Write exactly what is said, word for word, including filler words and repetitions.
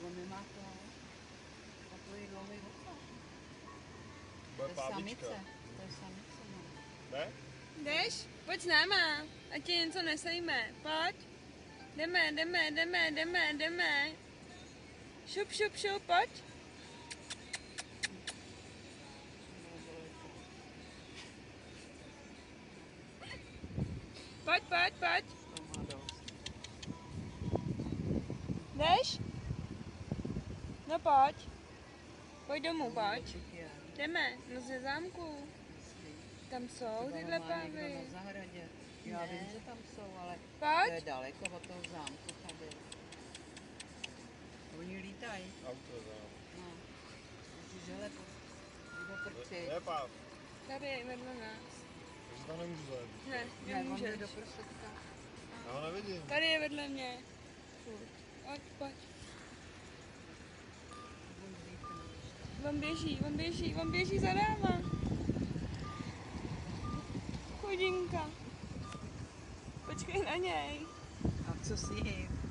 on nemá to. Takový dlouhý oka. Bude To je pávička. samice. To je samice, no. Ne? Jdeš? Pojď s náma, ať tě něco nesejme. Pojď. Jdeme, jdeme, jdeme, jdeme, jdeme. Šup, šup, šup, pojď. Pojď, pojď, pojď. To má dost. Jdeš? No pojď. Pojď domů, pojď. Je. Jdeme, no ze zámku. Tam jsou tyhle pávy. Na zahradě. Já Ne. vím, že tam jsou, ale Pojď. to je daleko od toho zámku tady. Oni lítají. Autor, no. No. Musíš žele po, po prci. Ne, páv. Tady je vedle nás. Takže tam nemůžu zajet. Ne, Ne, on jde nemůžeš. do prsetka. Já ho nevidím. Tady je vedle mě. Pojď, pojď. On běží, on běží, on běží za náma. Chudinka. Počkej na něj. A co si jim?